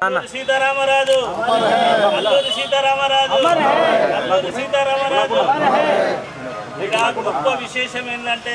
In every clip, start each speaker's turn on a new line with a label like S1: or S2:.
S1: సీతారామరాజు అల్లూరి సీతారామరాజు అల్లూరి సీతారామరాజు. ఇక గొప్ప విశేషం ఏంటంటే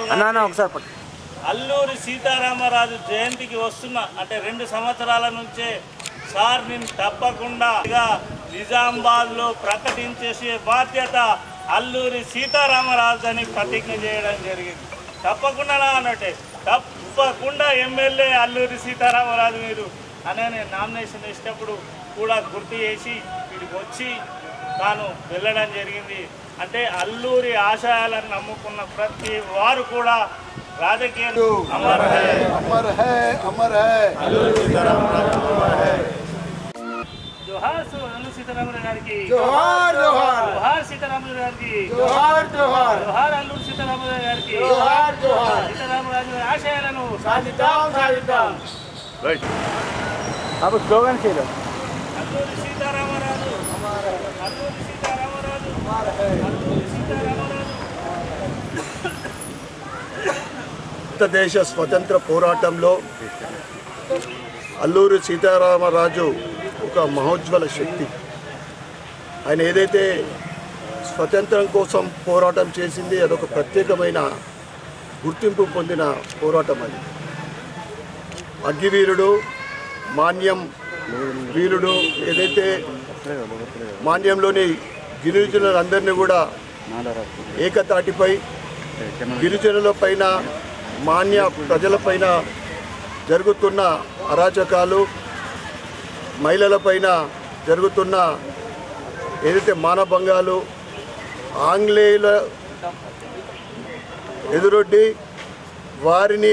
S1: అల్లూరి సీతారామరాజు జయంతికి వస్తున్న అంటే 2 సంవత్సరాల నుంచే సార్ నేను తప్పకుండా నిజామాబాద్లో ప్రకటించేసే బాధ్యత అల్లూరి సీతారామరాజు అని ప్రతిజ్ఞ చేయడం జరిగింది. తప్పకుండా అన్నట్టే తప్పకుండా ఎమ్మెల్యే అల్లూరి సీతారామరాజు మీరు అనే నామినేషన్ ఇచ్చినప్పుడు కూడా గుర్తు చేసి వీడికి వచ్చి తాను వెళ్ళడం జరిగింది. అంటే అల్లూరి ఆశయాలను నమ్ముకున్న ప్రతి వారు కూడా రాజకీయ అమర్ హై అమర్ హై అమర్ హై అల్లూరి సీతారామరాజు అమర్ హై. జోహార్ అల్లూరి సీతారామరాజు గారికి జోహార్ జోహార్. జోహార్ సీతారామరాజు గారికి జోహార్ జోహార్. జోహార్ అల్లూరి సీతారామరాజు గారికి జోహార్ జోహార్. సీతారామరాజు ఆశయాలను సాధిద్దాం సాధిద్దాం. రైట్ अब स्लोगन खेलो అల్లూరి సీతారామరాజు అల్లూరి సీతారామరాజు అల్లూరి సీతారామరాజు. భారతదేశ స్వతంత్ర పోరాటంలో అల్లూరి సీతారామరాజు ఒక మహోజ్వల శక్తి. ఆయన ఏదైతే స్వతంత్రం కోసం పోరాటం చేసింది అదొక ప్రత్యేకమైన గుర్తింపు పొందిన పోరాటం. అది అగ్గివీరుడు మాన్యం వీరుడు ఏదైతే మాన్యంలోని గిరిజనులందరినీ కూడా ఏకతాటిపై గిరిజనుల పైన మాన్య ప్రజలపైన జరుగుతున్న అరాచకాలు మహిళలపైన జరుగుతున్న ఏదైతే మానభంగాలు ఆంగ్లేయుల ఎదురొడ్డి వారిని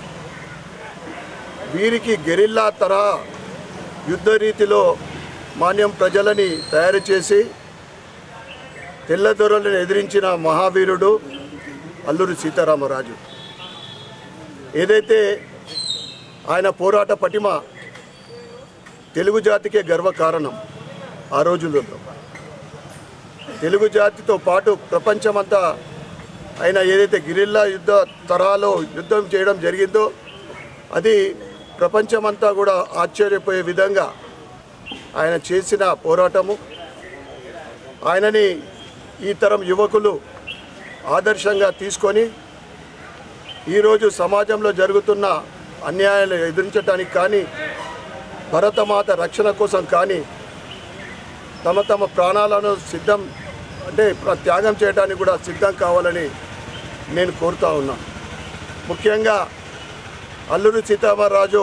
S1: వీరికి గెరిల్లా తరహా యుద్ధ రీతిలో మాన్యం ప్రజలని తయారు చేసి తెల్లదొరలను ఎదిరించిన మహావీరుడు అల్లూరి సీతారామరాజు. ఏదైతే ఆయన పోరాట పటిమ తెలుగు జాతికే గర్వకారణం. ఆ రోజుల్లో తెలుగు జాతితో పాటు ప్రపంచమంతా ఆయన ఏదైతే గిరిల్లా యుద్ధ తరాలో యుద్ధం చేయడం జరిగిందో అది ప్రపంచమంతా కూడా ఆశ్చర్యపోయే విధంగా ఆయన చేసిన పోరాటము. ఆయనని ఈ తరం యువకులు ఆదర్శంగా తీసుకొని ఈరోజు సమాజంలో జరుగుతున్న అన్యాయాలు ఎదిరించడానికి కానీ భరతమాత రక్షణ కోసం కానీ తమ తమ ప్రాణాలను త్యాగం చేయడానికి కూడా సిద్ధం కావాలని నేను కోరుతా ఉన్నా. ముఖ్యంగా అల్లూరి సీతారామరాజు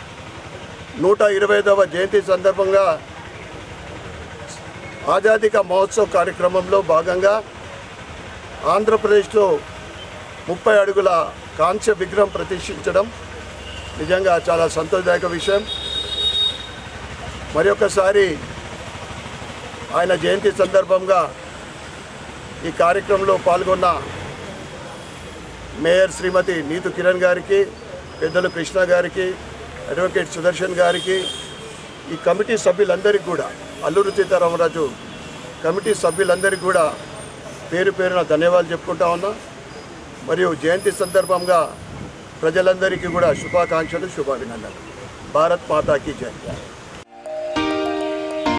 S1: 125వ జయంతి సందర్భంగా ఆజాదీ కా మహోత్సవ్ కార్యక్రమంలో భాగంగా ఆంధ్రప్రదేశ్లో 30 అడుగుల కాంస్య విగ్రహం ప్రతిష్ఠించడం నిజంగా చాలా సంతోషదాయక విషయం. మరొకసారి ఆయన జయంతి సందర్భంగా ఈ కార్యక్రమంలో పాల్గొన్న మేయర్ శ్రీమతి నీతు కిరణ్ గారికి, పెద్దలు కృష్ణ గారికి, అడ్వకేట్ సుదర్శన్ గారికి, ఈ కమిటీ సభ్యులందరికీ కూడా అల్లూరి సీతారామరాజు కమిటీ సభ్యులందరికీ కూడా పేరు పేరున ధన్యవాదాలు చెప్పుకుంటా ఉన్నా. మరియు జయంతి సందర్భంగా ప్రజలందరికీ కూడా శుభాకాంక్షలు, శుభాభినందనలు. భారత్ మాతాకి జై.